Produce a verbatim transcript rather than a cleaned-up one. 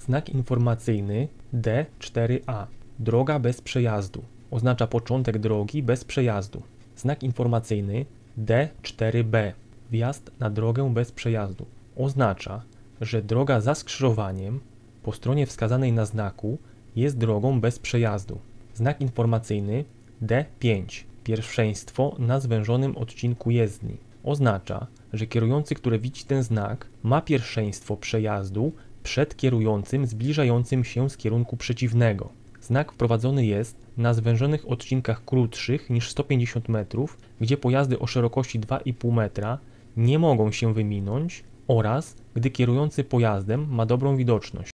Znak informacyjny D cztery A. Droga bez przejazdu. Oznacza początek drogi bez przejazdu. Znak informacyjny D cztery B. Wjazd na drogę bez przejazdu. Oznacza, że droga za skrzyżowaniem po stronie wskazanej na znaku jest drogą bez przejazdu. Znak informacyjny D pięć. Pierwszeństwo na zwężonym odcinku jezdni. Oznacza, że kierujący, który widzi ten znak, ma pierwszeństwo przejazdu przed kierującym zbliżającym się z kierunku przeciwnego. Znak wprowadzony jest na zwężonych odcinkach krótszych niż sto pięćdziesiąt metrów, gdzie pojazdy o szerokości dwa i pół metra nie mogą się wyminąć oraz gdy kierujący pojazdem ma dobrą widoczność.